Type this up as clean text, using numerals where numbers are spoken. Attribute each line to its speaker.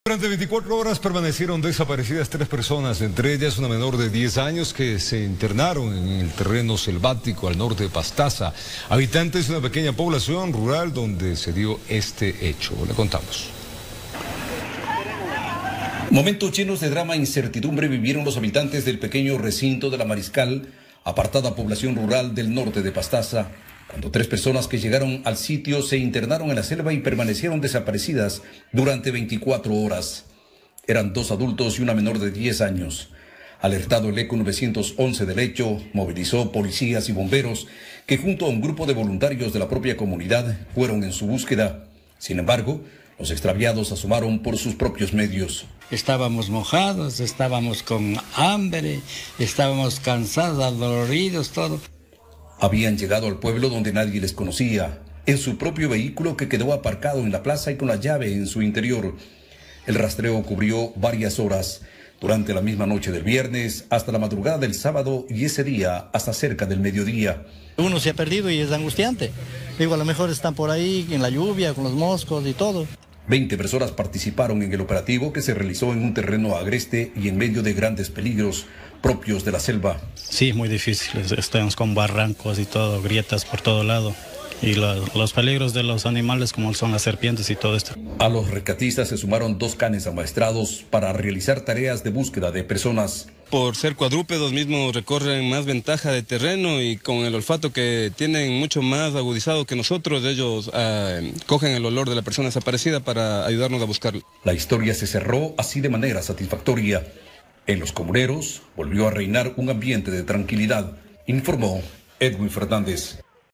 Speaker 1: Durante 24 horas permanecieron desaparecidas 3 personas, entre ellas una menor de 10 años que se internaron en el terreno selvático al norte de Pastaza, habitantes de una pequeña población rural donde se dio este hecho. Le contamos.
Speaker 2: Momentos llenos de drama e incertidumbre vivieron los habitantes del pequeño recinto de La Mariscal, apartada población rural del norte de Pastaza, cuando 3 personas que llegaron al sitio se internaron en la selva y permanecieron desaparecidas durante 24 horas. Eran 2 adultos y una menor de 10 años. Alertado el ECO 911 del hecho, movilizó policías y bomberos que junto a un grupo de voluntarios de la propia comunidad fueron en su búsqueda. Sin embargo, los extraviados asomaron por sus propios medios.
Speaker 3: Estábamos mojados, estábamos con hambre, estábamos cansados, adoloridos, todo.
Speaker 2: Habían llegado al pueblo donde nadie les conocía, en su propio vehículo que quedó aparcado en la plaza y con la llave en su interior. El rastreo cubrió varias horas, durante la misma noche del viernes hasta la madrugada del sábado y ese día hasta cerca del mediodía.
Speaker 4: Uno se ha perdido y es angustiante. Digo, a lo mejor están por ahí en la lluvia, con los moscos y todo.
Speaker 2: 20 personas participaron en el operativo que se realizó en un terreno agreste y en medio de grandes peligros propios de la selva.
Speaker 5: Sí, muy difícil. Estamos con barrancos y todo, grietas por todo lado. Y los peligros de los animales como son las serpientes y todo esto.
Speaker 2: A los rescatistas se sumaron 2 canes amaestrados para realizar tareas de búsqueda de personas.
Speaker 6: Por ser cuadrúpedos mismos recorren más ventaja de terreno y con el olfato que tienen mucho más agudizado que nosotros, ellos cogen el olor de la persona desaparecida para ayudarnos a buscarla.
Speaker 2: La historia se cerró así de manera satisfactoria. En los comuneros volvió a reinar un ambiente de tranquilidad, informó Edwin Fernández.